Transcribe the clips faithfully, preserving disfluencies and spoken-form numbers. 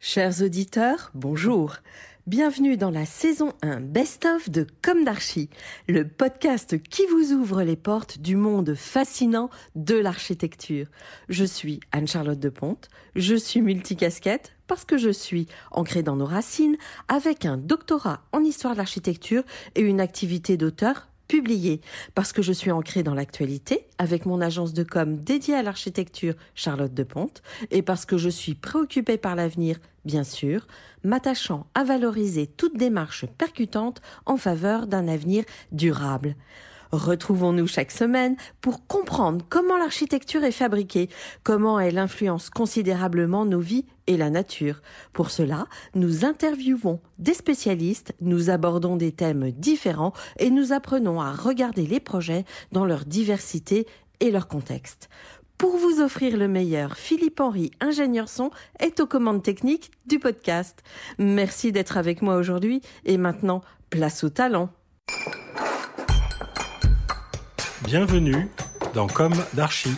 Chers auditeurs, bonjour. Bienvenue dans la saison un Best-of de Comme d'Archi, le podcast qui vous ouvre les portes du monde fascinant de l'architecture. Je suis Anne-Charlotte Deponte, je suis multicasquette parce que je suis ancrée dans nos racines avec un doctorat en histoire de l'architecture et une activité d'auteur publiée, parce que je suis ancrée dans l'actualité avec mon agence de com dédiée à l'architecture Charlotte Deponte et parce que je suis préoccupée par l'avenir, bien sûr, m'attachant à valoriser toute démarche percutante en faveur d'un avenir durable. Retrouvons-nous chaque semaine pour comprendre comment l'architecture est fabriquée, comment elle influence considérablement nos vies et la nature. Pour cela, nous interviewons des spécialistes, nous abordons des thèmes différents et nous apprenons à regarder les projets dans leur diversité et leur contexte. Pour vous offrir le meilleur, Philippe Henry, ingénieur son, est aux commandes techniques du podcast. Merci d'être avec moi aujourd'hui et maintenant, place au talent. Bienvenue dans Comme d'Archi.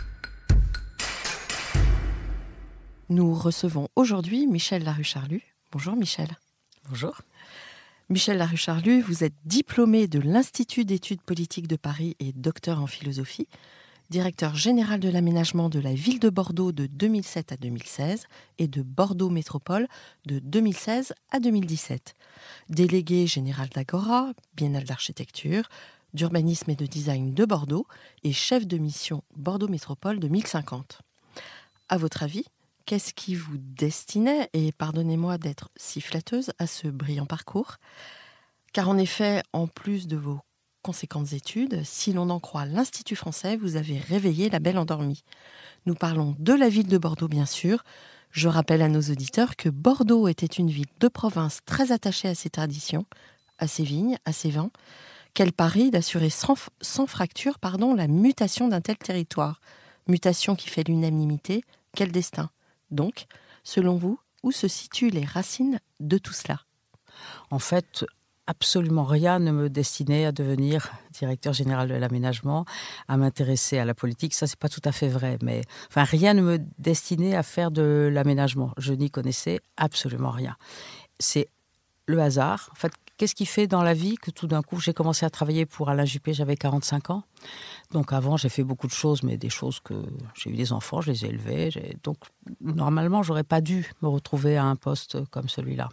Nous recevons aujourd'hui Michel Larucharlu. Bonjour Michel. Bonjour. Michel Larucharlu, vous êtes diplômé de l'Institut d'études politiques de Paris et docteur en philosophie, directeur général de l'aménagement de la ville de Bordeaux de deux mille sept à deux mille seize et de Bordeaux Métropole de deux mille seize à deux mille dix-sept. Délégué général d'Agora, Biennale d'architecture, d'urbanisme et de design de Bordeaux et chef de mission Bordeaux Métropole deux mille cinquante. À votre avis, qu'est-ce qui vous destinait, et pardonnez-moi d'être si flatteuse, à ce brillant parcours ? Car en effet, en plus de vos conséquentes études, si l'on en croit l'Institut français, vous avez réveillé la belle endormie. Nous parlons de la ville de Bordeaux, bien sûr. Je rappelle à nos auditeurs que Bordeaux était une ville de province très attachée à ses traditions, à ses vignes, à ses vins. Quel pari d'assurer sans, sans fracture pardon, la mutation d'un tel territoire. Mutation qui fait l'unanimité, quel destin. Donc, selon vous, où se situent les racines de tout cela ? En fait, absolument rien ne me destinait à devenir directeur général de l'aménagement, à m'intéresser à la politique. Ça, c'est pas tout à fait vrai, mais enfin, rien ne me destinait à faire de l'aménagement. Je n'y connaissais absolument rien. C'est le hasard. En fait, qu'est-ce qui fait dans la vie que tout d'un coup, j'ai commencé à travailler pour Alain Juppé, j'avais quarante-cinq ans. Donc avant, j'ai fait beaucoup de choses, mais des choses que... J'ai eu des enfants, je les ai élevés. J'ai... Donc normalement, j'aurais pas dû me retrouver à un poste comme celui-là.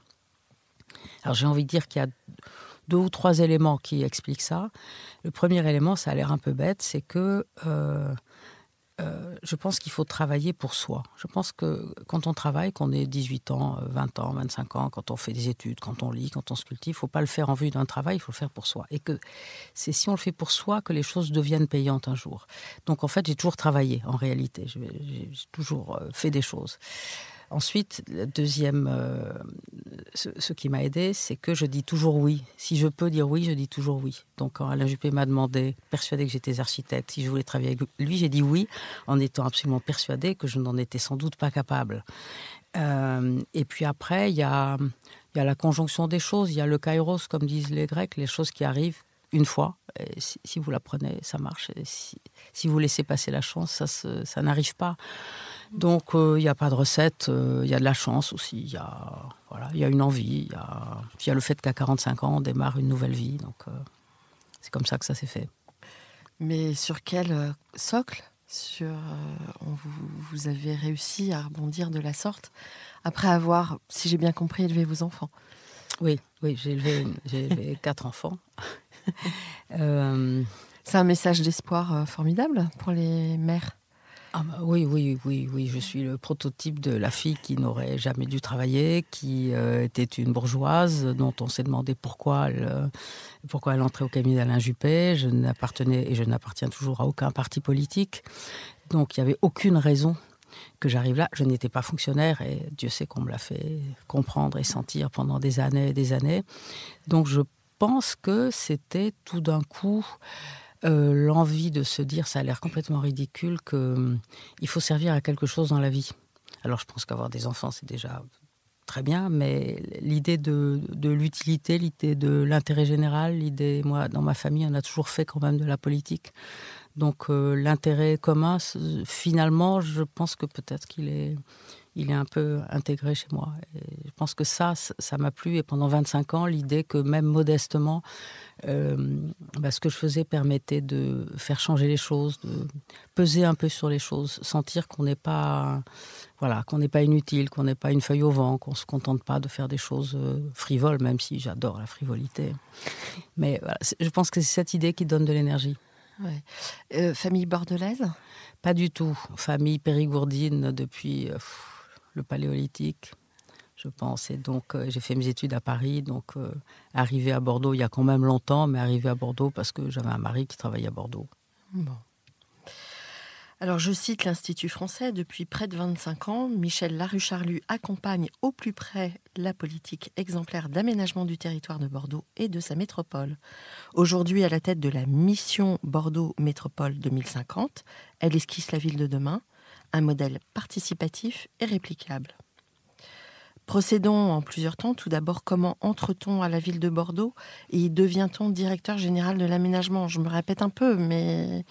Alors j'ai envie de dire qu'il y a deux ou trois éléments qui expliquent ça. Le premier élément, ça a l'air un peu bête, c'est que... Euh, Euh, je pense qu'il faut travailler pour soi. Je pense que quand on travaille, qu'on ait dix-huit ans, vingt ans, vingt-cinq ans, quand on fait des études, quand on lit, quand on se cultive, il ne faut pas le faire en vue d'un travail, il faut le faire pour soi. Et que c'est si on le fait pour soi que les choses deviennent payantes un jour. Donc en fait, j'ai toujours travaillé, en réalité. J'ai, j'ai toujours fait des choses. Ensuite, le deuxième, euh, ce, ce qui m'a aidé, c'est que je dis toujours oui. Si je peux dire oui, je dis toujours oui. Donc, quand Alain Juppé m'a demandé, persuadé que j'étais architecte, si je voulais travailler avec lui, j'ai dit oui, en étant absolument persuadé que je n'en étais sans doute pas capable. Euh, et puis après, il y a, y a la conjonction des choses, il y a le kairos, comme disent les Grecs, les choses qui arrivent une fois. Et si, si vous la prenez, ça marche. Et si, si vous laissez passer la chance, ça, se, ça n'arrive pas. Donc, il euh, n'y a pas de recette, il euh, y a de la chance aussi, il y a, voilà, y a une envie, il y a, y a le fait qu'à quarante-cinq ans, on démarre une nouvelle vie. Donc, euh, c'est comme ça que ça s'est fait. Mais sur quel euh, socle sur, euh, on, vous, vous avez réussi à rebondir de la sorte, après avoir, si j'ai bien compris, élevé vos enfants ? Oui, oui, j'ai élevé, j'ai élevé quatre enfants. euh... C'est un message d'espoir euh, formidable pour les mères. Ah bah oui, oui, oui, oui. Je suis le prototype de la fille qui n'aurait jamais dû travailler, qui euh, était une bourgeoise, dont on s'est demandé pourquoi elle, euh, pourquoi elle entrait au cabinet d'Alain Juppé. Je n'appartenais et je n'appartiens toujours à aucun parti politique. Donc, il n'y avait aucune raison que j'arrive là. Je n'étais pas fonctionnaire et Dieu sait qu'on me l'a fait comprendre et sentir pendant des années et des années. Donc, je pense que c'était tout d'un coup... Euh, l'envie de se dire, ça a l'air complètement ridicule, qu'il euh, faut servir à quelque chose dans la vie. Alors je pense qu'avoir des enfants, c'est déjà très bien, mais l'idée de, de l'utilité, l'idée de l'intérêt général, l'idée, moi, dans ma famille, on a toujours fait quand même de la politique. Donc euh, l'intérêt commun, finalement, je pense que peut-être qu'il est, il est un peu intégré chez moi. Et je pense que ça, ça m'a plu. Et pendant vingt-cinq ans, l'idée que même modestement, euh, bah, ce que je faisais permettait de faire changer les choses, de peser un peu sur les choses, sentir qu'on n'est pas, voilà, qu'on n'est pas inutile, qu'on n'est pas une feuille au vent, qu'on ne se contente pas de faire des choses frivoles, même si j'adore la frivolité. Mais voilà, je pense que c'est cette idée qui donne de l'énergie. Ouais. Euh, famille bordelaise ? Pas du tout. Famille périgourdine depuis euh, le Paléolithique, je pense. Et donc, euh, j'ai fait mes études à Paris. Donc, euh, arrivé à Bordeaux il y a quand même longtemps, mais arrivé à Bordeaux parce que j'avais un mari qui travaillait à Bordeaux. Bon. Alors, je cite l'Institut français. Depuis près de vingt-cinq ans, Michel Larucharlu accompagne au plus près la politique exemplaire d'aménagement du territoire de Bordeaux et de sa métropole. Aujourd'hui, à la tête de la mission Bordeaux Métropole deux mille cinquante, elle esquisse la ville de demain, un modèle participatif et réplicable. Procédons en plusieurs temps. Tout d'abord, comment entre-t-on à la ville de Bordeaux et devient-on directeur général de l'aménagement ? Je me répète un peu, mais...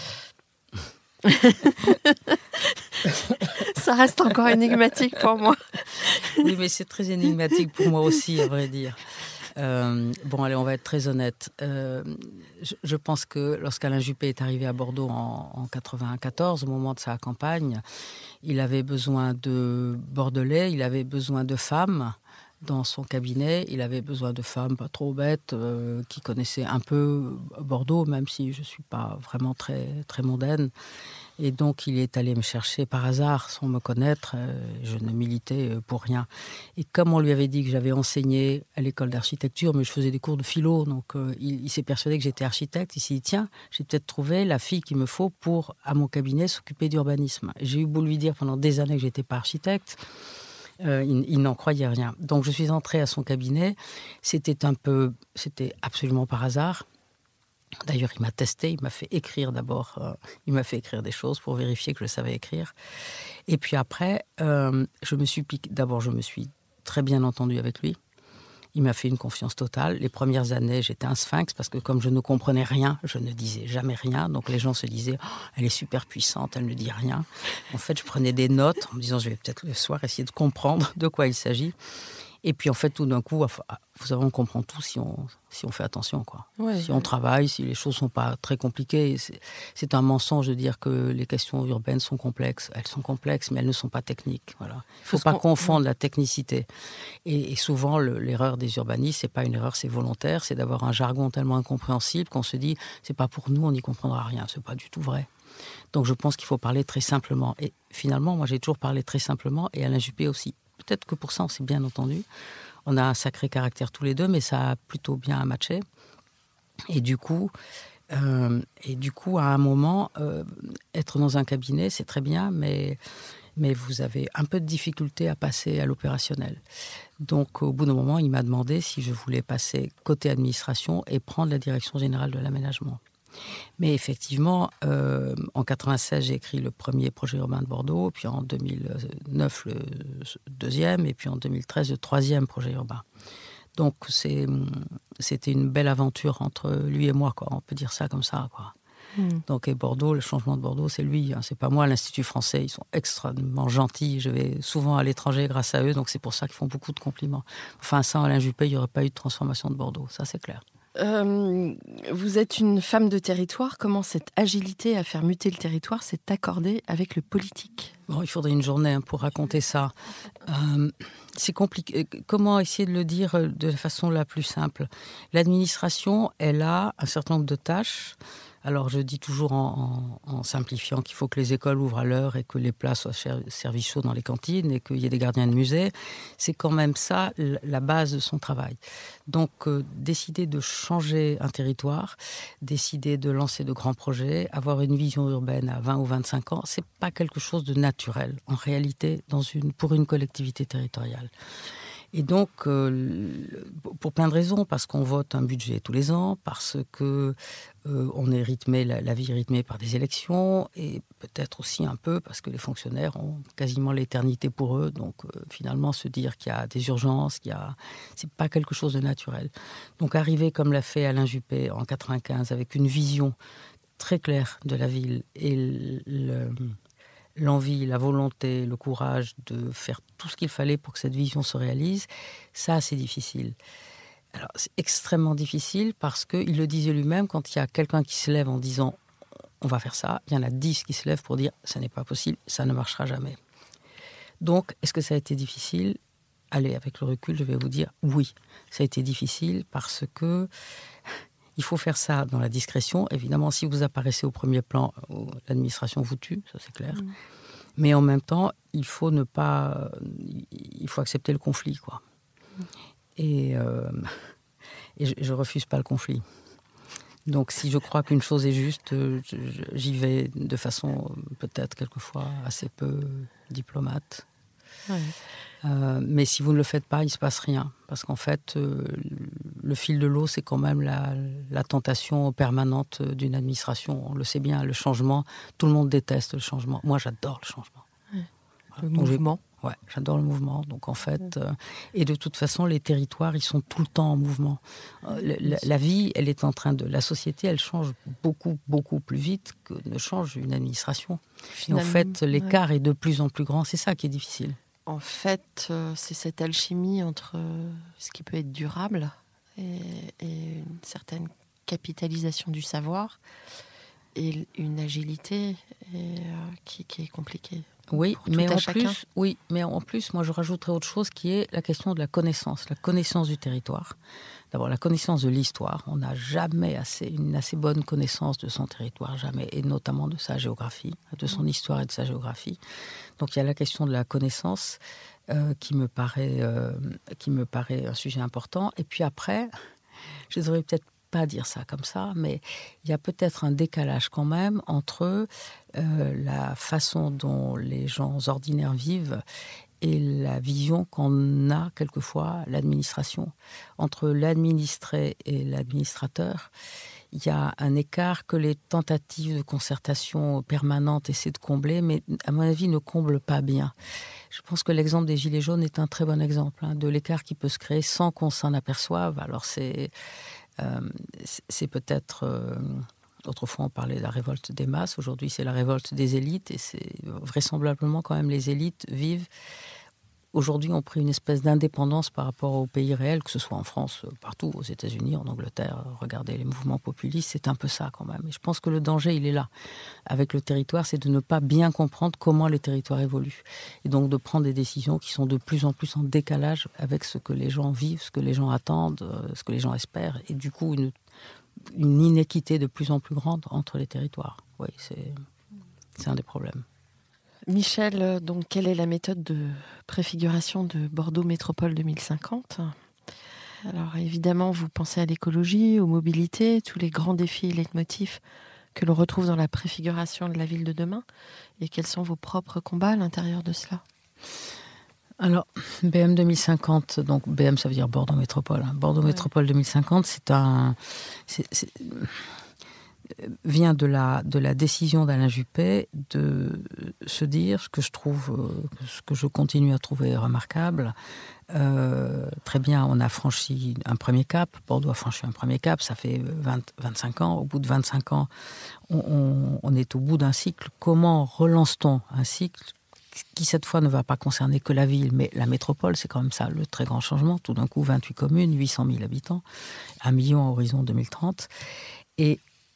Ça reste encore énigmatique pour moi. Oui, mais c'est très énigmatique pour moi aussi, à vrai dire. Euh, bon, allez, on va être très honnête. Euh, je, je pense que lorsqu'Alain Juppé est arrivé à Bordeaux en, en quatre-vingt-quatorze, au moment de sa campagne, il avait besoin de Bordelais, il avait besoin de femmes dans son cabinet, il avait besoin de femmes pas trop bêtes, euh, qui connaissaient un peu Bordeaux, même si je ne suis pas vraiment très, très mondaine. Et donc, il est allé me chercher par hasard, sans me connaître. Euh, je ne militais pour rien. Et comme on lui avait dit que j'avais enseigné à l'école d'architecture, mais je faisais des cours de philo, donc euh, il, il s'est persuadé que j'étais architecte. Il s'est dit, tiens, j'ai peut-être trouvé la fille qu'il me faut pour, à mon cabinet, s'occuper d'urbanisme. J'ai eu beau lui dire pendant des années que je n'étais pas architecte. Euh, il, il n'en croyait rien. Donc, je suis entrée à son cabinet. C'était un peu... C'était absolument par hasard. D'ailleurs, il m'a testé, il m'a fait écrire d'abord, euh, il m'a fait écrire des choses pour vérifier que je savais écrire. Et puis après, euh, je me suis piqué, d'abord, je me suis très bien entendue avec lui. Il m'a fait une confiance totale. Les premières années, j'étais un sphinx parce que comme je ne comprenais rien, je ne disais jamais rien. Donc les gens se disaient, oh, elle est super puissante, elle ne dit rien. En fait, je prenais des notes en me disant, je vais peut-être le soir essayer de comprendre de quoi il s'agit. Et puis, en fait, tout d'un coup, vous savez, on comprend tout si on, si on fait attention, quoi. Ouais, si on ouais. travaille, si les choses ne sont pas très compliquées. C'est, c'est un mensonge de dire que les questions urbaines sont complexes. Elles sont complexes, mais elles ne sont pas techniques. Voilà. Il ne faut pas confondre la technicité. Et, et souvent, le, l'erreur des urbanistes, ce n'est pas une erreur, c'est volontaire. C'est d'avoir un jargon tellement incompréhensible qu'on se dit, ce n'est pas pour nous, on n'y comprendra rien. Ce n'est pas du tout vrai. Donc, je pense qu'il faut parler très simplement. Et finalement, moi, j'ai toujours parlé très simplement, et Alain Juppé aussi. Peut-être que pour ça, on s'est bien entendu. On a un sacré caractère tous les deux, mais ça a plutôt bien matché. Et du coup, euh, et du coup à un moment, euh, être dans un cabinet, c'est très bien, mais, mais vous avez un peu de difficulté à passer à l'opérationnel. Donc, au bout d'un moment, il m'a demandé si je voulais passer côté administration et prendre la direction générale de l'aménagement. Mais effectivement, euh, en quatre-vingt-seize, j'ai écrit le premier projet urbain de Bordeaux, puis en deux mille neuf, le deuxième, et puis en deux mille treize, le troisième projet urbain. Donc, c'est, c'était une belle aventure entre lui et moi, quoi. On peut dire ça comme ça, quoi. Mmh. Donc, et Bordeaux, le changement de Bordeaux, c'est lui, hein, c'est pas moi. L'Institut français, ils sont extrêmement gentils. Je vais souvent à l'étranger grâce à eux, donc c'est pour ça qu'ils font beaucoup de compliments. Enfin, sans Alain Juppé, il n'y aurait pas eu de transformation de Bordeaux, ça c'est clair. Euh, vous êtes une femme de territoire. Comment cette agilité à faire muter le territoire s'est accordée avec le politique ? Bon, il faudrait une journée hein, pour raconter ça. Euh, c'est compliqué. Comment essayer de le dire de la façon la plus simple ? L'administration, elle a un certain nombre de tâches. Alors, je dis toujours en, en, en simplifiant qu'il faut que les écoles ouvrent à l'heure et que les plats soient servis chauds dans les cantines et qu'il y ait des gardiens de musée. C'est quand même ça la base de son travail. Donc, euh, décider de changer un territoire, décider de lancer de grands projets, avoir une vision urbaine à vingt ou vingt-cinq ans, c'est pas quelque chose de naturel, en réalité, dans une, pour une collectivité territoriale. Et donc, euh, pour plein de raisons, parce qu'on vote un budget tous les ans, parce que euh, on est rythmé, la, la vie est rythmée par des élections, et peut-être aussi un peu parce que les fonctionnaires ont quasiment l'éternité pour eux. Donc, euh, finalement, se dire qu'il y a des urgences, qu'il y a, c'est pas quelque chose de naturel. Donc, arriver comme l'a fait Alain Juppé en quatre-vingt-quinze, avec une vision très claire de la ville et le, le l'envie, la volonté, le courage de faire tout ce qu'il fallait pour que cette vision se réalise, ça, c'est difficile. Alors, c'est extrêmement difficile parce qu'il le disait lui-même, quand il y a quelqu'un qui se lève en disant « on va faire ça », il y en a dix qui se lèvent pour dire « ça n'est pas possible, ça ne marchera jamais ». Donc, est-ce que ça a été difficile ? Allez, avec le recul, je vais vous dire oui, ça a été difficile parce que il faut faire ça dans la discrétion. Évidemment, si vous apparaissez au premier plan, l'administration vous tue, ça c'est clair. Mmh. Mais en même temps, il faut ne pas, il faut accepter le conflit, quoi. Mmh. Et, euh, et je, je refuse pas le conflit. Donc, si je crois qu'une chose est juste, j'y vais de façon peut-être quelquefois assez peu diplomate. Ouais. Euh, mais si vous ne le faites pas, il ne se passe rien. Parce qu'en fait, euh, le fil de l'eau, c'est quand même la, la tentation permanente d'une administration. On le sait bien, le changement, tout le monde déteste le changement. Moi, j'adore le changement. Ouais. Le Donc, mouvement. Ouais, j'adore le mouvement. Donc en fait, euh, et de toute façon, les territoires, ils sont tout le temps en mouvement. Euh, la, la vie, elle est en train de, la société, elle change beaucoup, beaucoup plus vite que ne change une administration. Et en fait, l'écart ouais. est de plus en plus grand. C'est ça qui est difficile. En fait, euh, c'est cette alchimie entre euh, ce qui peut être durable et, et une certaine capitalisation du savoir et une agilité et, euh, qui, qui est compliquée. Oui, mais en plus, oui, mais en plus, moi, je rajouterais autre chose qui est la question de la connaissance, la connaissance du territoire. D'abord, la connaissance de l'histoire. On n'a jamais assez, une assez bonne connaissance de son territoire, jamais, et notamment de sa géographie, de son histoire et de sa géographie. Donc, il y a la question de la connaissance euh, qui me paraît, euh, qui me paraît un sujet important. Et puis après, je ne devrais peut-être pas dire ça comme ça, mais il y a peut-être un décalage quand même entre euh, la façon dont les gens ordinaires vivent et la vision qu'en a quelquefois l'administration. Entre l'administré et l'administrateur, il y a un écart que les tentatives de concertation permanente essaient de combler, mais à mon avis ne comblent pas bien. Je pense que l'exemple des Gilets jaunes est un très bon exemple hein, de l'écart qui peut se créer sans qu'on s'en aperçoive. Alors c'est... Euh, c'est peut-être... Euh, autrefois, on parlait de la révolte des masses. Aujourd'hui, c'est la révolte des élites. Et c'est vraisemblablement, quand même, les élites vivent... Aujourd'hui, ont pris une espèce d'indépendance par rapport au pays réel, que ce soit en France, partout, aux États-Unis, en Angleterre. Regardez les mouvements populistes, c'est un peu ça, quand même. Et je pense que le danger, il est là. Avec le territoire, c'est de ne pas bien comprendre comment les territoires évoluent. Et donc, de prendre des décisions qui sont de plus en plus en décalage avec ce que les gens vivent, ce que les gens attendent, ce que les gens espèrent. Et du coup, une, une inéquité de plus en plus grande entre les territoires. Oui, c'est, c'est un des problèmes. Michel, donc, quelle est la méthode de préfiguration de Bordeaux Métropole deux mille cinquante ? Alors évidemment, vous pensez à l'écologie, aux mobilités, tous les grands défis et leitmotifs que l'on retrouve dans la préfiguration de la ville de demain. Et quels sont vos propres combats à l'intérieur de cela ? Alors, B M deux mille cinquante, donc B M ça veut dire Bordeaux Métropole. Hein. Bordeaux ouais. Métropole deux mille cinquante, c'est un... C'est, c'est... vient de la, de la décision d'Alain Juppé de se dire ce que je trouve, ce que je continue à trouver remarquable. Euh, très bien, on a franchi un premier cap. Bordeaux a franchi un premier cap. Ça fait vingt, vingt-cinq ans. Au bout de vingt-cinq ans, on, on, on est au bout d'un cycle. Comment relance-t-on un cycle qui, cette fois, ne va pas concerner que la ville, mais la métropole? C'est quand même ça, le très grand changement. Tout d'un coup, vingt-huit communes, huit cent mille habitants, un million à horizon deux mille trente. Et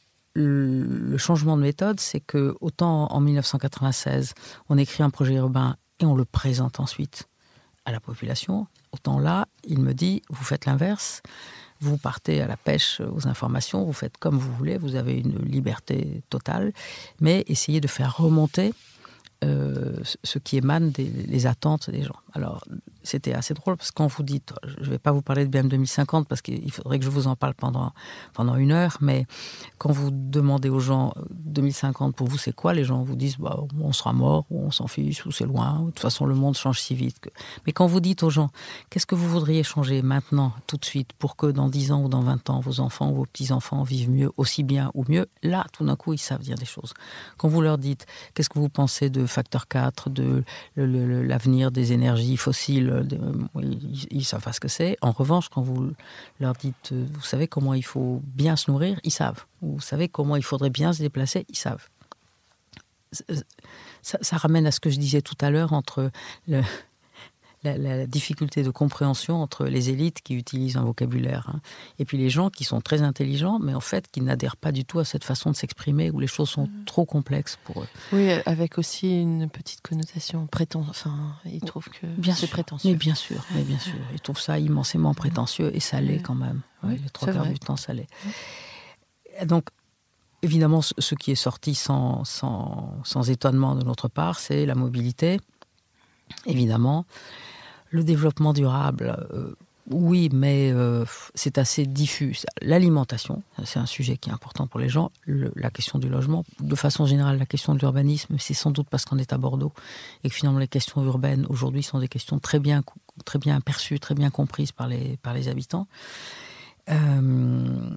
le changement de méthode, c'est que autant en dix-neuf cent quatre-vingt-seize, on écrit un projet urbain et on le présente ensuite à la population, autant là, il me dit, vous faites l'inverse, vous partez à la pêche aux informations, vous faites comme vous voulez, vous avez une liberté totale, mais essayez de faire remonter euh, ce qui émane des les attentes des gens. Alors, c'était assez drôle parce que quand vous dites, je ne vais pas vous parler de B M deux mille cinquante parce qu'il faudrait que je vous en parle pendant, pendant une heure, mais quand vous demandez aux gens deux mille cinquante pour vous c'est quoi, les gens vous disent bah, on sera mort, ou on s'en fiche, ou c'est loin, ou de toute façon le monde change si vite. Que... Mais quand vous dites aux gens qu'est-ce que vous voudriez changer maintenant, tout de suite, pour que dans dix ans ou dans vingt ans, vos enfants ou vos petits-enfants vivent mieux, aussi bien ou mieux, là, tout d'un coup, ils savent dire des choses. Quand vous leur dites qu'est-ce que vous pensez de facteur quatre, de le, le, l'avenir des énergies fossiles, de, ils, ils savent pas ce que c'est. En revanche, quand vous leur dites, vous savez comment il faut bien se nourrir, ils savent. Vous savez comment il faudrait bien se déplacer, ils savent. ça, ça ramène à ce que je disais tout à l'heure entre le, la, la difficulté de compréhension entre les élites qui utilisent un vocabulaire hein, et puis les gens qui sont très intelligents, mais en fait qui n'adhèrent pas du tout à cette façon de s'exprimer où les choses sont mmh. trop complexes pour eux. Oui, avec aussi une petite connotation prétentieuse. Enfin, ils trouvent que bien c'est sûr, prétentieux. Mais bien sûr, mais bien sûr, ils trouvent ça immensément prétentieux et ça l'est quand même. Oui, oui, les trois quarts du temps, ça l'est. Donc, évidemment, ce qui est sorti sans, sans, sans étonnement de notre part, c'est la mobilité, évidemment. Le développement durable, euh, oui, mais euh, c'est assez diffus. L'alimentation, c'est un sujet qui est important pour les gens. Le, la question du logement, de façon générale, la question de l'urbanisme, c'est sans doute parce qu'on est à Bordeaux et que finalement les questions urbaines, aujourd'hui, sont des questions très bien, très bien perçues, très bien comprises par les, par les habitants. Euh,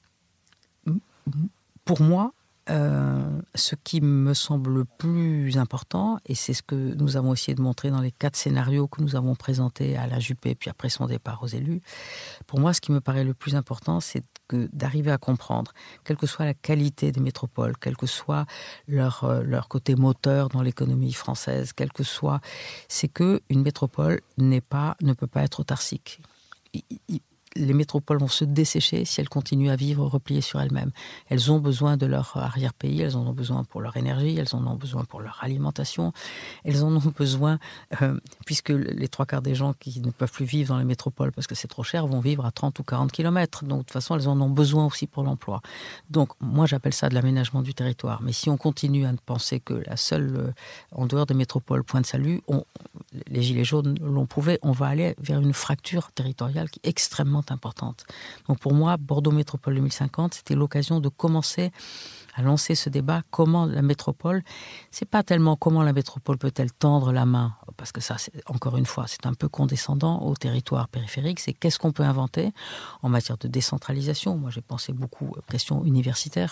pour moi, Euh, ce qui me semble le plus important, et c'est ce que nous avons essayé de montrer dans les quatre scénarios que nous avons présentés à la Juppé, puis après son départ aux élus, pour moi, ce qui me paraît le plus important, c'est que d'arriver à comprendre, quelle que soit la qualité des métropoles, quel que soit leur, euh, leur côté moteur dans l'économie française, quel que soit, c'est qu'une métropole n'est pas, ne peut pas être autarcique. Il, il, les métropoles vont se dessécher si elles continuent à vivre repliées sur elles-mêmes. Elles ont besoin de leur arrière-pays, elles en ont besoin pour leur énergie, elles en ont besoin pour leur alimentation, elles en ont besoin, euh, puisque les trois quarts des gens qui ne peuvent plus vivre dans les métropoles parce que c'est trop cher vont vivre à trente ou quarante kilomètres. Donc de toute façon, elles en ont besoin aussi pour l'emploi. Donc moi, j'appelle ça de l'aménagement du territoire. Mais si on continue à penser que la seule, euh, en dehors des métropoles, point de salut, on, les Gilets jaunes l'ont prouvé, on va aller vers une fracture territoriale qui est extrêmement importante. Donc pour moi, Bordeaux Métropole deux mille cinquante, c'était l'occasion de commencer à lancer ce débat. Comment la métropole, c'est pas tellement comment la métropole peut-elle tendre la main, parce que ça, c'est, encore une fois, c'est un peu condescendant au territoire périphérique, c'est qu'est-ce qu'on peut inventer en matière de décentralisation. Moi, j'ai pensé beaucoup aux questions universitaires.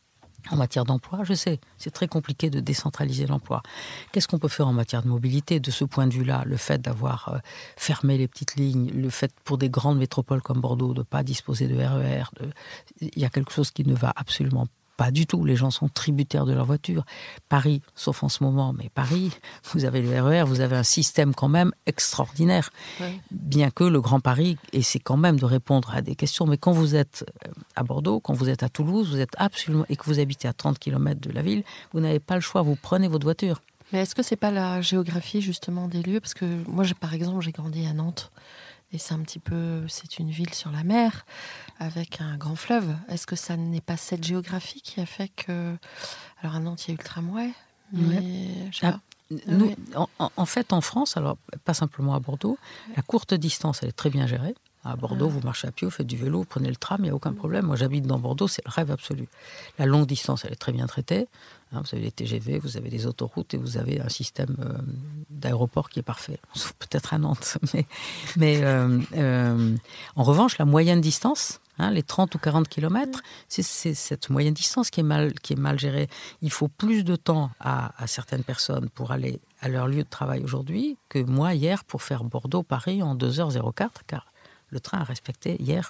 En matière d'emploi, je sais, c'est très compliqué de décentraliser l'emploi. Qu'est-ce qu'on peut faire en matière de mobilité ? De ce point de vue-là, le fait d'avoir euh, fermé les petites lignes, le fait pour des grandes métropoles comme Bordeaux de ne pas disposer de R E R, de... il y a quelque chose qui ne va absolument pas du tout. Les gens sont tributaires de leur voiture. Paris, sauf en ce moment, mais Paris, vous avez le R E R, vous avez un système quand même extraordinaire. Oui. Bien que le Grand Paris essaie quand même de répondre à des questions. Mais quand vous êtes à Bordeaux, quand vous êtes à Toulouse, vous êtes absolument, et que vous habitez à trente kilomètres de la ville, vous n'avez pas le choix, vous prenez votre voiture. Mais est-ce que c'est pas la géographie justement des lieux ? Parce que moi, j'ai, par exemple, j'ai grandi à Nantes. Et c'est un petit peu, c'est une ville sur la mer, avec un grand fleuve. Est-ce que ça n'est pas cette géographie qui a fait que... Alors à Nantes, il y a eu le tramway, mais... Ouais. Je sais pas. Ah, nous, en, en fait, en France, alors pas simplement à Bordeaux, la courte distance, elle est très bien gérée. À Bordeaux, vous marchez à pied, vous faites du vélo, vous prenez le tram, il n'y a aucun problème. Moi, j'habite dans Bordeaux, c'est le rêve absolu. La longue distance, elle est très bien traitée. Hein, vous avez les T G V, vous avez les autoroutes et vous avez un système euh, d'aéroport qui est parfait. Sauf peut-être à Nantes. Mais, mais euh, euh, en revanche, la moyenne distance, hein, les trente ou quarante kilomètres, c'est, c'est cette moyenne distance qui est mal, qui est mal gérée. Il faut plus de temps à, à certaines personnes pour aller à leur lieu de travail aujourd'hui que moi, hier, pour faire Bordeaux-Paris en deux heures zéro quatre, car le train a respecté hier.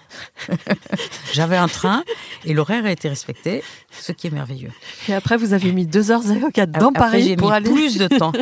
J'avais un train et l'horaire a été respecté, ce qui est merveilleux. Et après, vous avez mis deux heures zéro quatre dans après, Paris j'ai pour mis aller... plus de temps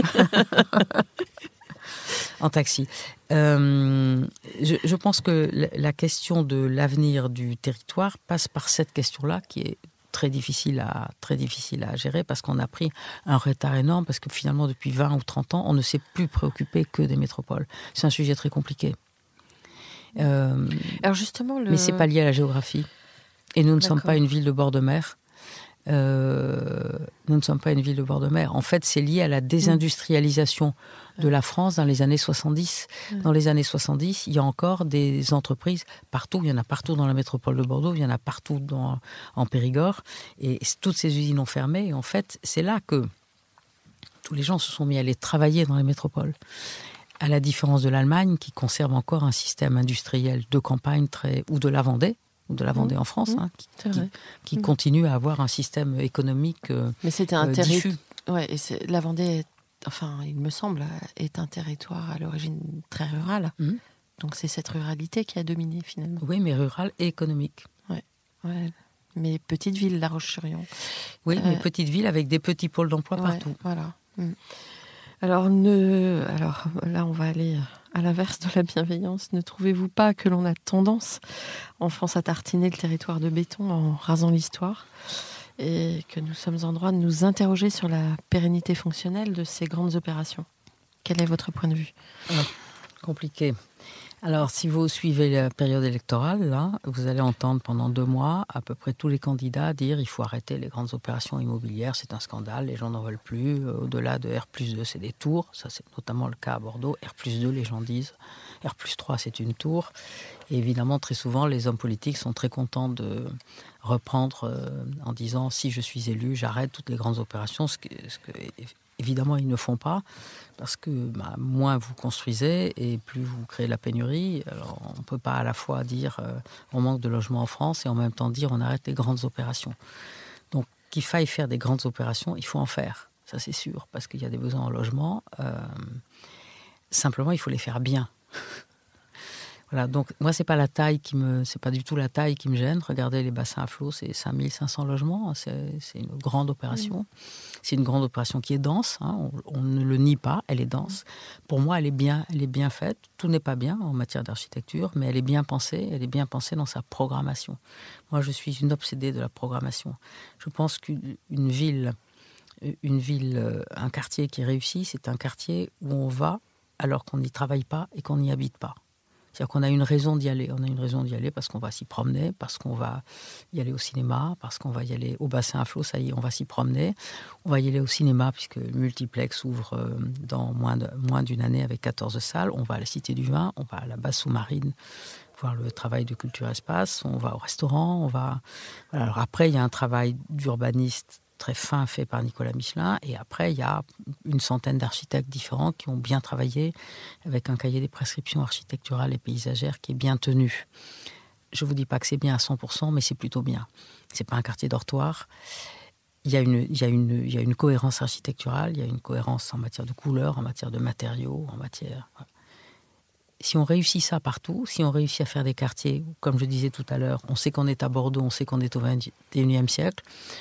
en taxi. Euh, je, je pense que la question de l'avenir du territoire passe par cette question-là qui est très difficile à, très difficile à gérer parce qu'on a pris un retard énorme parce que finalement, depuis vingt ou trente ans, on ne s'est plus préoccupé que des métropoles. C'est un sujet très compliqué. Euh, Alors justement, le... Mais ce n'est pas lié à la géographie. Et nous ne D'accord. sommes pas une ville de bord de mer. Euh, nous ne sommes pas une ville de bord de mer. En fait, c'est lié à la désindustrialisation mmh. de la France dans les années soixante-dix. Mmh. Dans les années soixante-dix, il y a encore des entreprises partout. Il y en a partout dans la métropole de Bordeaux, il y en a partout dans, en Périgord. Et toutes ces usines ont fermé. Et en fait, c'est là que tous les gens se sont mis à aller travailler dans les métropoles. À la différence de l'Allemagne, qui conserve encore un système industriel de campagne très, ou de la Vendée, ou de la Vendée mmh. en France, mmh. hein, qui, qui, qui mmh. continue à avoir un système économique euh, Mais c'était un euh, terri- diffus. Ouais, et c'est, la Vendée, est, enfin, il me semble, est un territoire à l'origine très rural. Mmh. Donc c'est cette ruralité qui a dominé finalement. Oui, mais rural et économique. Ouais, ouais. mais petite ville, La Roche-sur-Yon. Oui, euh, mais petite ville avec des petits pôles d'emploi ouais, partout. Voilà. Mm. Alors, ne... Alors là, on va aller à l'inverse de la bienveillance. Ne trouvez-vous pas que l'on a tendance en France à tartiner le territoire de béton en rasant l'histoire et que nous sommes en droit de nous interroger sur la pérennité fonctionnelle de ces grandes opérations? Quel est votre point de vue? Ah, compliqué. Alors, si vous suivez la période électorale, là, vous allez entendre pendant deux mois à peu près tous les candidats dire il faut arrêter les grandes opérations immobilières, c'est un scandale, les gens n'en veulent plus. Au-delà de R plus deux, c'est des tours. Ça, c'est notamment le cas à Bordeaux. R plus deux, les gens disent. R plus trois, c'est une tour. Et évidemment, très souvent, les hommes politiques sont très contents de reprendre euh, en disant si je suis élu, j'arrête toutes les grandes opérations, ce que, ce que évidemment, ils ne font pas, parce que bah, moins vous construisez et plus vous créez la pénurie. Alors, on ne peut pas à la fois dire euh, on manque de logements en France et en même temps dire on arrête les grandes opérations. Donc, qu'il faille faire des grandes opérations, il faut en faire. Ça, c'est sûr, parce qu'il y a des besoins en logement. Euh, simplement, il faut les faire bien. Voilà, donc moi, c'est pas la taille qui me, c'est pas du tout la taille qui me gêne. Regardez les bassins à flot, c'est cinq mille cinq cents logements, c'est, c'est une grande opération. Mmh. C'est une grande opération qui est dense, hein, on, on ne le nie pas, elle est dense. Pour moi, elle est bien, elle est bien faite. Tout n'est pas bien en matière d'architecture, mais elle est bien pensée, elle est bien pensée dans sa programmation. Moi, je suis une obsédée de la programmation. Je pense qu'une une ville, une ville, un quartier qui réussit, c'est un quartier où on va alors qu'on n'y travaille pas et qu'on n'y habite pas. C'est-à-dire qu'on a une raison d'y aller. On a une raison d'y aller parce qu'on va s'y promener, parce qu'on va y aller au cinéma, parce qu'on va y aller au bassin à flot, ça y est, on va s'y promener. On va y aller au cinéma puisque le multiplex ouvre dans moins, de, moins d'une année avec quatorze salles. On va à la Cité du Vin, on va à la base sous-marine voir le travail de Culture Espace, on va au restaurant, on va... Voilà. Alors après, il y a un travail d'urbaniste très fin fait par Nicolas Michelin. Et après, il y a une centaine d'architectes différents qui ont bien travaillé avec un cahier des prescriptions architecturales et paysagères qui est bien tenu. Je ne vous dis pas que c'est bien à cent pour cent, mais c'est plutôt bien. Ce n'est pas un quartier dortoir. Il y a une, il y a une, il y a une cohérence architecturale, il y a une cohérence en matière de couleurs, en matière de matériaux, en matière... Si on réussit ça partout, si on réussit à faire des quartiers, comme je disais tout à l'heure, on sait qu'on est à Bordeaux, on sait qu'on est au vingt et unième siècle,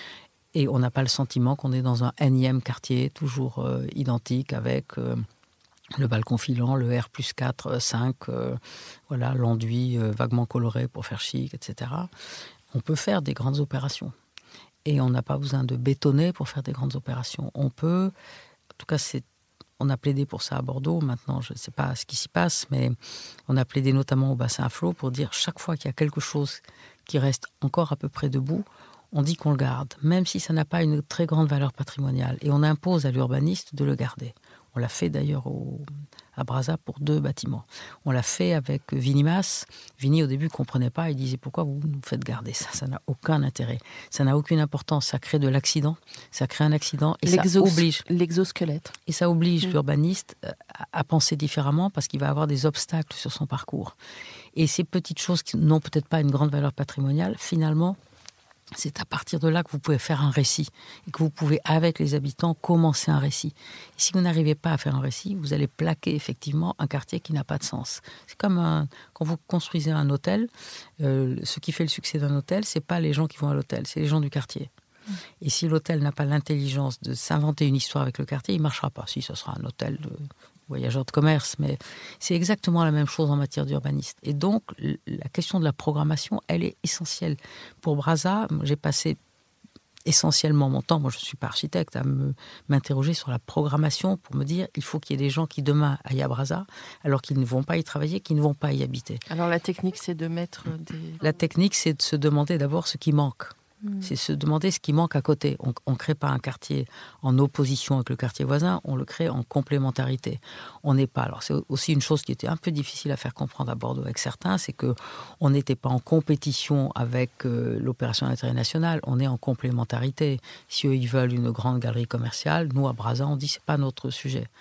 et on n'a pas le sentiment qu'on est dans un énième quartier, toujours euh, identique, avec euh, le balcon filant, le R plus quatre, cinq, euh, voilà, l'enduit euh, vaguement coloré pour faire chic, et cetera. On peut faire des grandes opérations. Et on n'a pas besoin de bétonner pour faire des grandes opérations. On peut, en tout cas, c'est, on a plaidé pour ça à Bordeaux. Maintenant, je ne sais pas ce qui s'y passe, mais on a plaidé notamment au bassin à flot pour dire chaque fois qu'il y a quelque chose qui reste encore à peu près debout, on dit qu'on le garde, même si ça n'a pas une très grande valeur patrimoniale. Et on impose à l'urbaniste de le garder. On l'a fait d'ailleurs au, à Brazza pour deux bâtiments. On l'a fait avec Vinimas. Vini, au début, ne comprenait pas. Il disait « Pourquoi vous nous faites garder ça ? Ça n'a aucun intérêt. Ça n'a aucune importance. Ça crée de l'accident. Ça crée un accident et L'exos, ça oblige... L'exosquelette. Et ça oblige mmh. l'urbaniste à, à penser différemment parce qu'il va avoir des obstacles sur son parcours. Et ces petites choses qui n'ont peut-être pas une grande valeur patrimoniale, finalement... C'est à partir de là que vous pouvez faire un récit et que vous pouvez, avec les habitants, commencer un récit. Et si vous n'arrivez pas à faire un récit, vous allez plaquer effectivement un quartier qui n'a pas de sens. C'est comme un, quand vous construisez un hôtel, euh, ce qui fait le succès d'un hôtel, c'est pas les gens qui vont à l'hôtel, c'est les gens du quartier. Mmh. Et si l'hôtel n'a pas l'intelligence de s'inventer une histoire avec le quartier, il ne marchera pas. Si, ce sera un hôtel de voyageurs de commerce, mais c'est exactement la même chose en matière d'urbanisme. Et donc, la question de la programmation, elle est essentielle. Pour Brazza, j'ai passé essentiellement mon temps, moi je ne suis pas architecte, à me, m'interroger sur la programmation pour me dire il faut qu'il y ait des gens qui demain aillent à Brazza, alors qu'ils ne vont pas y travailler, qu'ils ne vont pas y habiter. Alors la technique, c'est de mettre des... La technique, c'est de se demander d'abord ce qui manque. C'est se demander ce qui manque à côté. On ne crée pas un quartier en opposition avec le quartier voisin, on le crée en complémentarité. On n'est pas... Alors c'est aussi une chose qui était un peu difficile à faire comprendre à Bordeaux avec certains, c'est qu'on n'était pas en compétition avec euh, l'opération d'intérêt national, on est en complémentarité. Si eux, ils veulent une grande galerie commerciale, nous, à Brazza, on dit c'est pas notre sujet.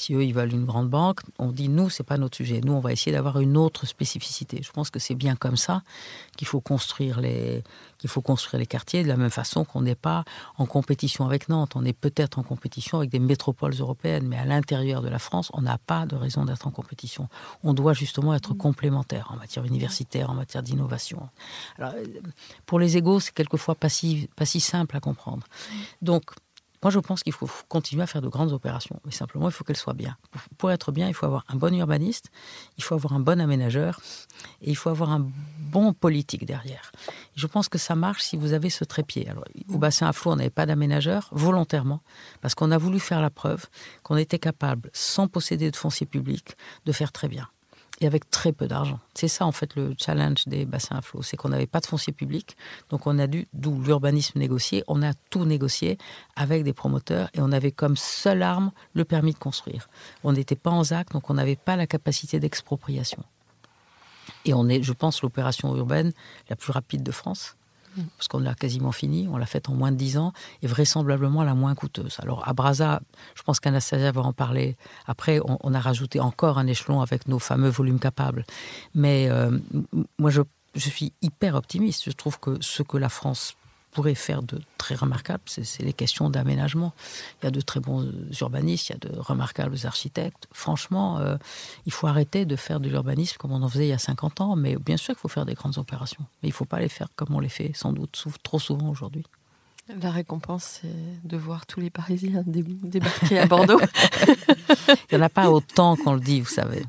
Si eux, ils veulent une grande banque, on dit, nous, c'est pas notre sujet. Nous, on va essayer d'avoir une autre spécificité. Je pense que c'est bien comme ça qu'il faut construire les, qu'il faut construire les quartiers, de la même façon qu'on n'est pas en compétition avec Nantes. On est peut-être en compétition avec des métropoles européennes, mais à l'intérieur de la France, on n'a pas de raison d'être en compétition. On doit justement être complémentaires en matière universitaire, en matière d'innovation. Alors, pour les égos, c'est quelquefois pas si, pas si simple à comprendre. Donc, moi, je pense qu'il faut continuer à faire de grandes opérations. Mais simplement, il faut qu'elles soient bien. Pour, pour être bien, il faut avoir un bon urbaniste, il faut avoir un bon aménageur et il faut avoir un bon politique derrière. Et je pense que ça marche si vous avez ce trépied. Alors, au bassin à flot, on n'avait pas d'aménageur, volontairement, parce qu'on a voulu faire la preuve qu'on était capable, sans posséder de foncier public, de faire très bien. Et avec très peu d'argent. C'est ça, en fait, le challenge des bassins à flot. C'est qu'on n'avait pas de foncier public. Donc, on a dû, d'où l'urbanisme négocié, on a tout négocié avec des promoteurs et on avait comme seule arme le permis de construire. On n'était pas en Z A C, donc on n'avait pas la capacité d'expropriation. Et on est, je pense, l'opération urbaine la plus rapide de France. Parce qu'on l'a quasiment fini, on l'a faite en moins de dix ans, et vraisemblablement la moins coûteuse. Alors à Brazza, je pense qu'Anastasia va en parler. Après, on, on a rajouté encore un échelon avec nos fameux volumes capables. Mais euh, moi, je, je suis hyper optimiste. Je trouve que ce que la France pourrait faire de très remarquable, c'est, c'est les questions d'aménagement. Il y a de très bons urbanistes, il y a de remarquables architectes. Franchement, euh, il faut arrêter de faire de l'urbanisme comme on en faisait il y a cinquante ans, mais bien sûr qu'il faut faire des grandes opérations. Mais il ne faut pas les faire comme on les fait sans doute sou- trop souvent aujourd'hui. La récompense, c'est de voir tous les Parisiens dé- débarquer à Bordeaux. Il n'y en a pas autant qu'on le dit, vous savez.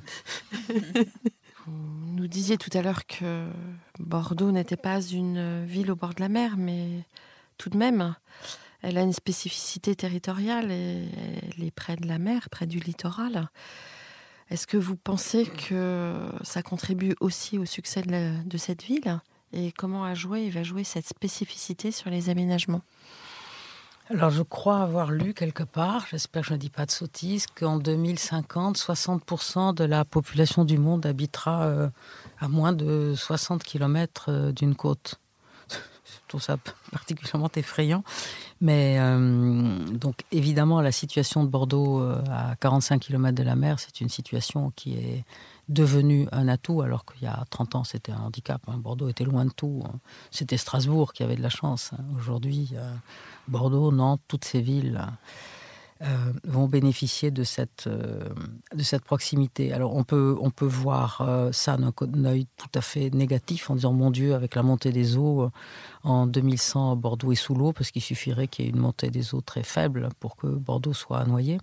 Vous nous disiez tout à l'heure que Bordeaux n'était pas une ville au bord de la mer, mais tout de même, elle a une spécificité territoriale et elle est près de la mer, près du littoral. Est-ce que vous pensez que ça contribue aussi au succès de, la, de cette ville ? Et comment a joué et va jouer cette spécificité sur les aménagements ? Alors, je crois avoir lu quelque part, j'espère que je ne dis pas de sottises, qu'en deux mille cinquante, soixante pour cent de la population du monde habitera euh, à moins de soixante kilomètres euh, d'une côte. Je trouve ça particulièrement effrayant. Mais euh, donc, évidemment, la situation de Bordeaux euh, à quarante-cinq kilomètres de la mer, c'est une situation qui est devenue un atout, alors qu'il y a trente ans, c'était un handicap. Hein. Bordeaux était loin de tout. C'était Strasbourg qui avait de la chance. Hein. Aujourd'hui, euh, Bordeaux, Nantes, toutes ces villes euh, vont bénéficier de cette, euh, de cette proximité. Alors, on peut, on peut voir euh, ça d'un œil tout à fait négatif en disant, mon Dieu, avec la montée des eaux, euh, en deux mille cent, Bordeaux est sous l'eau, parce qu'il suffirait qu'il y ait une montée des eaux très faible pour que Bordeaux soit noyé.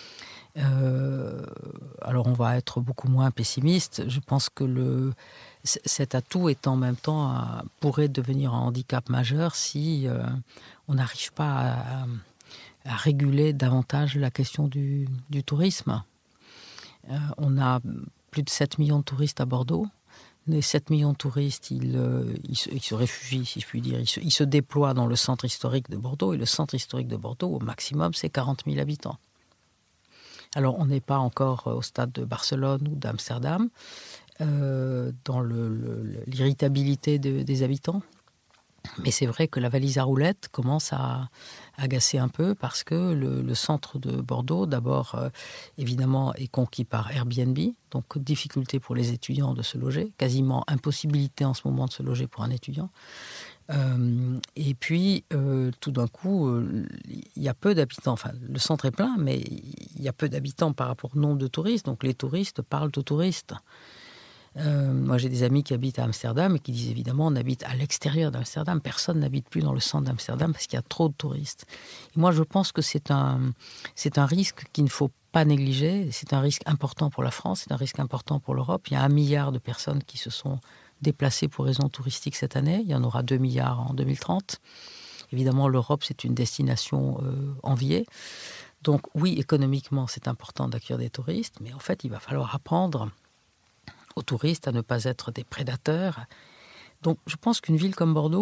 Euh, alors, on va être beaucoup moins pessimiste. Je pense que le, cet atout est en même temps, à, pourrait devenir un handicap majeur si euh, on n'arrive pas à, à réguler davantage la question du, du tourisme. Euh, on a plus de sept millions de touristes à Bordeaux. Les sept millions de touristes, ils, euh, ils, se, ils se réfugient, si je puis dire. Ils se, ils se déploient dans le centre historique de Bordeaux. Et le centre historique de Bordeaux, au maximum, c'est quarante mille habitants. Alors, on n'est pas encore au stade de Barcelone ou d'Amsterdam, euh, dans le, le, l'irritabilité de, des habitants. Mais c'est vrai que la valise à roulettes commence à agacer un peu parce que le, le centre de Bordeaux, d'abord, euh, évidemment, est conquis par Airbnb. Donc, difficulté pour les étudiants de se loger. Quasiment impossibilité en ce moment de se loger pour un étudiant. Euh, et puis, euh, tout d'un coup, il euh, y a peu d'habitants. Enfin, le centre est plein, mais il y a peu d'habitants par rapport au nombre de touristes. Donc, les touristes parlent aux touristes. Euh, moi, j'ai des amis qui habitent à Amsterdam et qui disent évidemment, on habite à l'extérieur d'Amsterdam. Personne n'habite plus dans le centre d'Amsterdam parce qu'il y a trop de touristes. Et moi, je pense que c'est un, c'est un risque qu'il ne faut pas négliger. C'est un risque important pour la France, c'est un risque important pour l'Europe. Il y a un milliard de personnes qui se sont déplacés pour raisons touristiques cette année. Il y en aura deux milliards en deux mille trente. Évidemment, l'Europe, c'est une destination euh, enviée. Donc oui, économiquement, c'est important d'accueillir des touristes, mais en fait, il va falloir apprendre aux touristes à ne pas être des prédateurs. Donc je pense qu'une ville comme Bordeaux,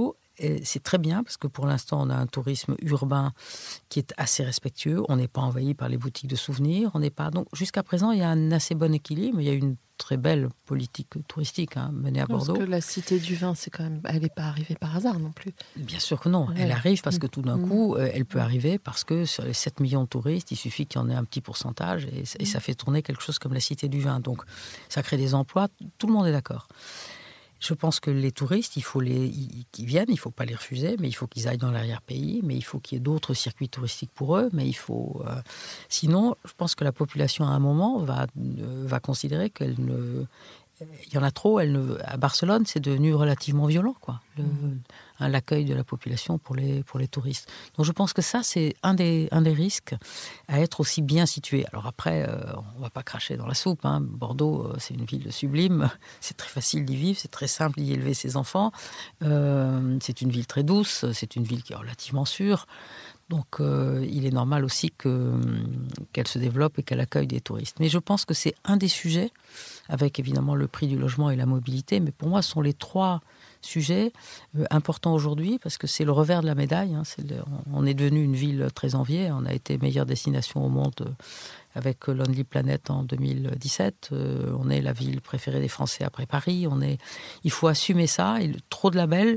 Et c'est très bien parce que pour l'instant, on a un tourisme urbain qui est assez respectueux. On n'est pas envahi par les boutiques de souvenirs. On n'est pas... Donc, jusqu'à présent, il y a un assez bon équilibre. Il y a une très belle politique touristique hein, menée à Bordeaux. Parce que la Cité du Vin, c'est quand même... elle n'est pas arrivée par hasard non plus. Bien sûr que non. Ouais. Elle arrive parce que tout d'un mmh. coup, euh, elle peut arriver parce que sur les sept millions de touristes, il suffit qu'il y en ait un petit pourcentage et, et ça fait tourner quelque chose comme la Cité du Vin. Donc, ça crée des emplois. Tout le monde est d'accord. Je pense que les touristes, il faut les, ils, qu'ils viennent, il ne faut pas les refuser, mais il faut qu'ils aillent dans l'arrière-pays, mais il faut qu'il y ait d'autres circuits touristiques pour eux, mais il faut... Euh, sinon, je pense que la population, à un moment, va, euh, va considérer qu'elle ne... Il y en a trop. Elle ne, à Barcelone, c'est devenu relativement violent, quoi, le, hein, l'accueil de la population pour les, pour les touristes. Donc je pense que ça, c'est un des, un des risques à être aussi bien situé. Alors après, euh, on ne va pas cracher dans la soupe. Hein. Bordeaux, euh, c'est une ville sublime. C'est très facile d'y vivre. C'est très simple d'y élever ses enfants. Euh, c'est une ville très douce. C'est une ville qui est relativement sûre. Donc, euh, il est normal aussi que, qu'elle se développe et qu'elle accueille des touristes. Mais je pense que c'est un des sujets, avec évidemment le prix du logement et la mobilité, mais pour moi, ce sont les trois sujets euh, importants aujourd'hui, parce que c'est le revers de la médaille. Hein, c'est le, on est devenu une ville très enviée. On a été meilleure destination au monde euh, avec Lonely Planet en deux mille dix-sept. Euh, on est la ville préférée des Français après Paris. On est, il faut assumer ça. Et trop de labels...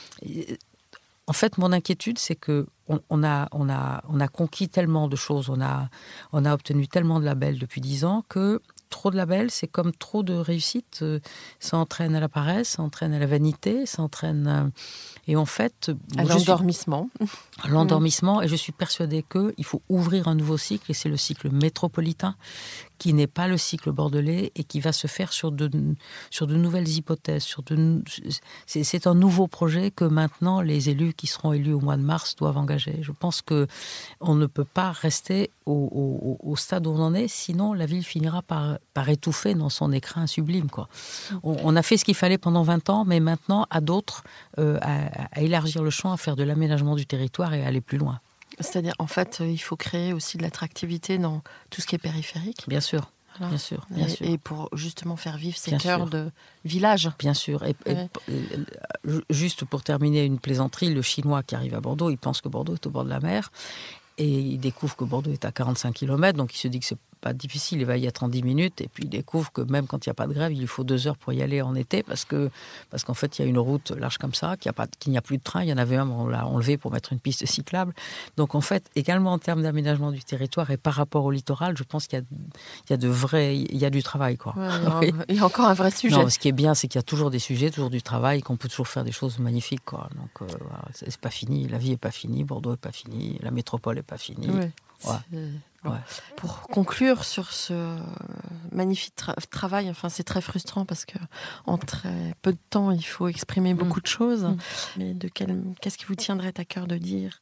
Et, en fait, mon inquiétude, c'est que on, on, a, on, a, on a conquis tellement de choses, on a, on a obtenu tellement de labels depuis dix ans que trop de labels, c'est comme trop de réussite. Ça entraîne à la paresse, ça entraîne à la vanité, ça entraîne... Et en fait... À l'endormissement. Suis, à l'endormissement. Et je suis persuadée qu'il faut ouvrir un nouveau cycle, et c'est le cycle métropolitain, qui n'est pas le cycle bordelais et qui va se faire sur de, sur de nouvelles hypothèses. Sur de, c'est, c'est un nouveau projet que maintenant les élus qui seront élus au mois de mars doivent engager. Je pense qu'on ne peut pas rester au, au, au stade où on en est, sinon la ville finira par, par étouffer dans son écrin sublime, quoi. On, on a fait ce qu'il fallait pendant vingt ans, mais maintenant à d'autres euh, à, à élargir le champ, à faire de l'aménagement du territoire et à aller plus loin. C'est-à-dire, en fait, il faut créer aussi de l'attractivité dans tout ce qui est périphérique. Bien sûr, voilà. bien sûr, bien et, sûr. Et pour justement faire vivre ces bien cœurs sûr. de village. Bien sûr. Et, ouais. et, juste pour terminer une plaisanterie, le Chinois qui arrive à Bordeaux, il pense que Bordeaux est au bord de la mer. Et il découvre que Bordeaux est à quarante-cinq kilomètres, donc il se dit que c'est pas difficile, il va y être en dix minutes, et puis il découvre que même quand il n'y a pas de grève, il lui faut deux heures pour y aller en été, parce, que, parce qu'en fait, il y a une route large comme ça, qu'il n'y a, pas, qu'il n'y a plus de train, il y en avait un, on l'a enlevé pour mettre une piste cyclable. Donc en fait, également en termes d'aménagement du territoire et par rapport au littoral, je pense qu'il y a, il y a de vrais, il y a du travail, quoi. Ouais, il, y a, oui. il y a encore un vrai sujet. Non, ce qui est bien, c'est qu'il y a toujours des sujets, toujours du travail, qu'on peut toujours faire des choses magnifiques, quoi. Donc euh, voilà, c'est, c'est pas fini, la vie n'est pas finie, Bordeaux n'est pas fini, la métropole n'est pas finie. Ouais. Ouais. Bon. Ouais. Pour conclure sur ce magnifique tra- travail, enfin c'est très frustrant parce que en très peu de temps il faut exprimer beaucoup mmh. de choses. Mmh. Mais de quel, qu'est-ce qui vous tiendrait à cœur de dire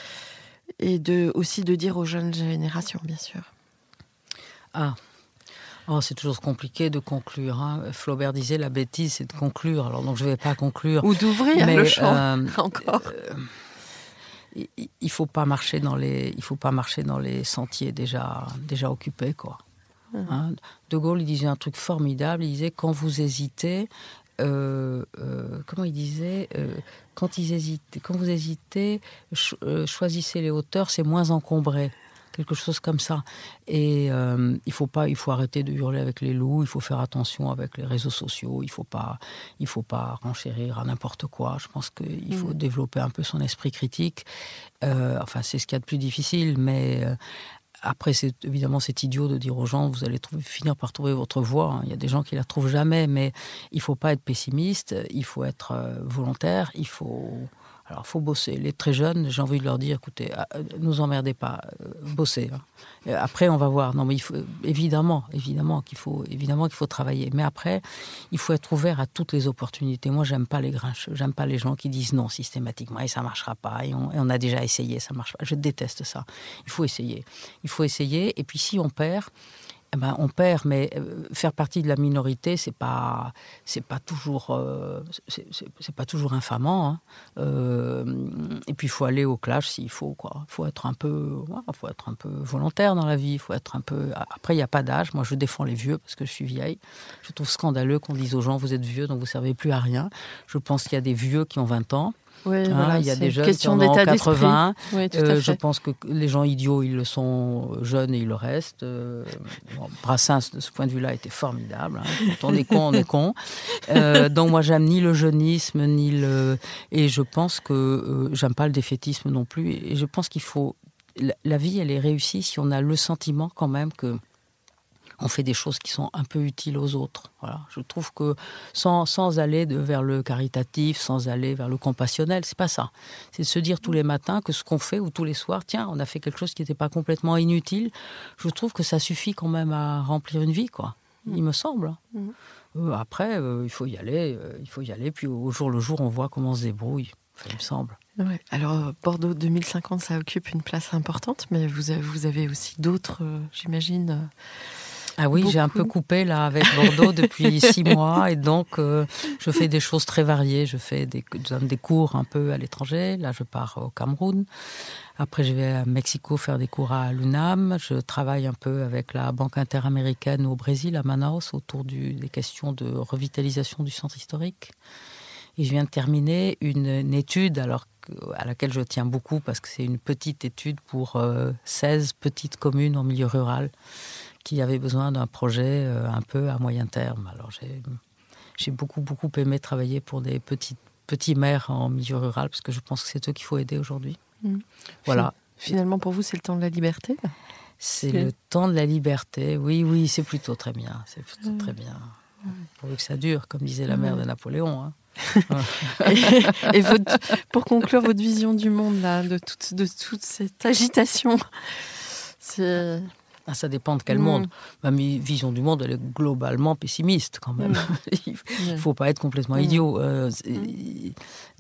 et de aussi de dire aux jeunes générations, bien sûr. Ah. Oh, c'est toujours compliqué de conclure. Hein. Flaubert disait la bêtise, c'est de conclure. Alors donc je ne vais pas conclure. Ou d'ouvrir mais, le champ euh, encore. Euh, il faut pas marcher dans les il faut pas marcher dans les sentiers déjà déjà occupés, quoi. Mmh. Hein, De Gaulle, il disait un truc formidable, il disait quand vous hésitez euh, euh, comment il disait euh, quand ils hésitent quand vous hésitez cho- euh, choisissez les hauteurs, c'est moins encombré. Quelque chose comme ça. Et euh, il faut pas, il faut arrêter de hurler avec les loups. Il faut faire attention avec les réseaux sociaux. Il faut pas, il faut pas renchérir à n'importe quoi. Je pense qu'il faut mmh. développer un peu son esprit critique. Euh, enfin, c'est ce qu'il y a de plus difficile, mais euh, après, c'est évidemment c'est idiot de dire aux gens vous allez trouver, finir par trouver votre voie. Hein. Il y a des gens qui la trouvent jamais, mais il faut pas être pessimiste. Il faut être euh, volontaire. Il faut Alors, il faut bosser. Les très jeunes, j'ai envie de leur dire, écoutez, ne nous emmerdez pas, euh, bossez. Hein. Après, on va voir. Non, mais il faut, évidemment, évidemment qu'il faut, évidemment qu'il faut travailler. Mais après, il faut être ouvert à toutes les opportunités. Moi, j'aime pas les grincheux. J'aime pas les gens qui disent non systématiquement et ça marchera pas. Et on, et on a déjà essayé, ça marche pas. Je déteste ça. Il faut essayer. Il faut essayer. Et puis, si on perd... Eh ben, on perd, mais faire partie de la minorité, c'est pas, c'est pas toujours, euh, c'est, c'est, c'est pas toujours infamant. Hein. Euh, et puis il faut aller au clash s'il faut, quoi. Il faut être un peu, ouais, faut être un peu volontaire dans la vie. Faut être un peu. Après, il y a pas d'âge. Moi, je défends les vieux parce que je suis vieille. Je trouve scandaleux qu'on dise aux gens vous êtes vieux, donc vous servez plus à rien. Je pense qu'il y a des vieux qui ont vingt ans. Oui, hein, voilà, il y a c'est des une jeunes question qui en ont d'état quatre-vingts. Oui, tout à Euh, fait. je pense que les gens idiots, ils le sont jeunes et ils le restent. Euh, bon, Brassens, de ce point de vue-là, était formidable. Hein. Quand on est con, on est con. Euh, donc moi, j'aime ni le jeunisme, ni le... Et je pense que... Euh, j'aime pas le défaitisme non plus. Et je pense qu'il faut... La, la vie, elle est réussie si on a le sentiment quand même que on fait des choses qui sont un peu utiles aux autres. Voilà. Je trouve que sans, sans aller de, vers le caritatif, sans aller vers le compassionnel, c'est pas ça. C'est de se dire tous les matins que ce qu'on fait, ou tous les soirs, tiens, on a fait quelque chose qui n'était pas complètement inutile. Je trouve que ça suffit quand même à remplir une vie, quoi. Mmh. Il me semble. Mmh. Euh, après, euh, il faut y aller, euh, il faut y aller, puis au jour le jour, on voit comment on se débrouille, enfin, il me semble. Ouais. Alors, Bordeaux deux mille cinquante, ça occupe une place importante, mais vous avez, vous avez aussi d'autres, euh, j'imagine... Euh... Ah oui, Beaucoup. J'ai un peu coupé là avec Bordeaux depuis six mois et donc euh, je fais des choses très variées. Je fais des, je donne des cours un peu à l'étranger. Là, je pars au Cameroun. Après, je vais à Mexico faire des cours à l'U N A M. Je travaille un peu avec la Banque interaméricaine au Brésil, à Manaus, autour du, des questions de revitalisation du centre historique. Et je viens de terminer une, une étude, alors à laquelle je tiens beaucoup parce que c'est une petite étude pour euh, seize petites communes en milieu rural qui avaient besoin d'un projet euh, un peu à moyen terme. Alors j'ai, j'ai beaucoup, beaucoup aimé travailler pour des petits, petits maires en milieu rural, parce que je pense que c'est eux qu'il faut aider aujourd'hui. Mmh. Voilà. Finalement, pour vous, c'est le temps de la liberté, là ? C'est, c'est le temps de la liberté, oui, oui, c'est plutôt très bien. C'est plutôt mmh. très bien. Mmh. Pourvu que ça dure, comme disait la mère mmh. de Napoléon. Hein. et, et votre, pour conclure, votre vision du monde, là, de toute, de toute cette agitation, c'est... Ah, ça dépend de quel mmh. monde. Ma vision du monde, elle est globalement pessimiste quand même. Mmh. Il ne faut pas être complètement mmh. idiot. Euh, mmh.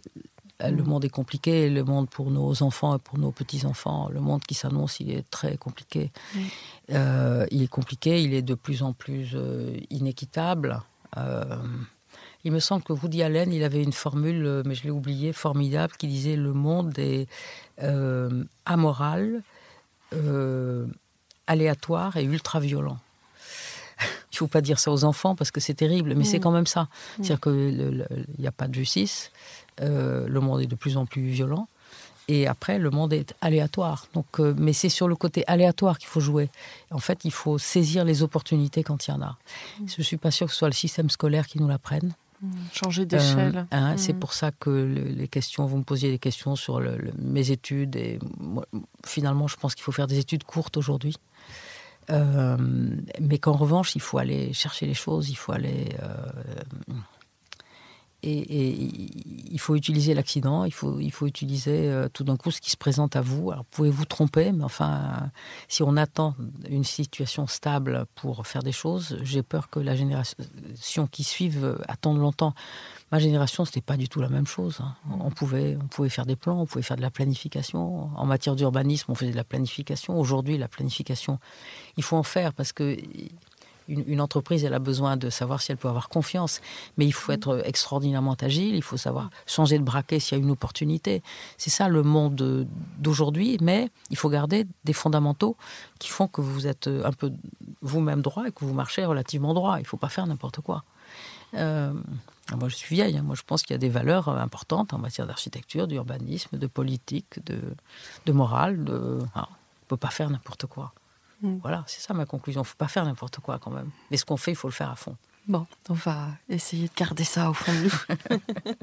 Le monde est compliqué. Le monde pour nos enfants et pour nos petits-enfants, le monde qui s'annonce, il est très compliqué. Mmh. Euh, il est compliqué, il est de plus en plus euh, inéquitable. Euh, il me semble que Woody Allen, il avait une formule, mais je l'ai oubliée, formidable, qui disait « Le monde est euh, amoral, euh, aléatoire et ultra-violent ». Il ne faut pas dire ça aux enfants parce que c'est terrible, mais mmh. c'est quand même ça. Mmh. C'est-à-dire qu'il n'y a pas de justice, euh, le monde est de plus en plus violent, et après, le monde est aléatoire. Donc, euh, mais c'est sur le côté aléatoire qu'il faut jouer. En fait, il faut saisir les opportunités quand il y en a. Mmh. Je ne suis pas sûre que ce soit le système scolaire qui nous l'apprenne. Mmh. Changer d'échelle. Euh, hein, mmh. C'est pour ça que le, les questions, vous me posiez des questions sur le, le, mes études. Et moi, finalement, je pense qu'il faut faire des études courtes aujourd'hui. Euh, mais qu'en revanche, il faut aller chercher les choses, il faut aller... Euh, et, et il faut utiliser l'accident, il faut, il faut utiliser euh, tout d'un coup ce qui se présente à vous. Alors, pouvez vous tromper, mais enfin, euh, si on attend une situation stable pour faire des choses, j'ai peur que la génération qui suive attende longtemps. Ma génération, c'était pas du tout la même chose. Hein. On pouvait, on pouvait faire des plans, on pouvait faire de la planification. En matière d'urbanisme, on faisait de la planification. Aujourd'hui, la planification, il faut en faire parce que une, une entreprise, elle a besoin de savoir si elle peut avoir confiance. Mais il faut être extraordinairement agile. Il faut savoir changer de braquet s'il y a une opportunité. C'est ça le monde d'aujourd'hui. Mais il faut garder des fondamentaux qui font que vous êtes un peu vous-même droit et que vous marchez relativement droit. Il ne faut pas faire n'importe quoi. Euh, moi, je suis vieille. Hein. Moi, je pense qu'il y a des valeurs importantes en matière d'architecture, d'urbanisme, de politique, de, de morale. De... Alors, on ne peut pas faire n'importe quoi. Mmh. Voilà, c'est ça ma conclusion. Il ne faut pas faire n'importe quoi quand même. Mais ce qu'on fait, il faut le faire à fond. Bon, on va essayer de garder ça au fond de nous.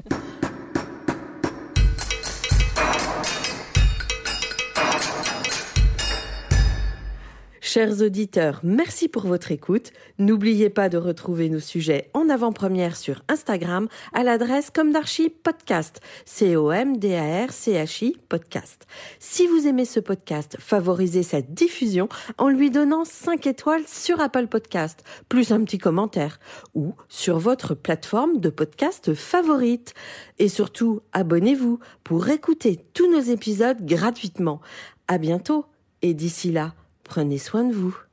Chers auditeurs, merci pour votre écoute. N'oubliez pas de retrouver nos sujets en avant-première sur Instagram à l'adresse Comme d'Archi Podcast, C O M D A R C H I Podcast. Si vous aimez ce podcast, favorisez sa diffusion en lui donnant cinq étoiles sur Apple Podcast, plus un petit commentaire, ou sur votre plateforme de podcast favorite. Et surtout, abonnez-vous pour écouter tous nos épisodes gratuitement. À bientôt, et d'ici là, prenez soin de vous.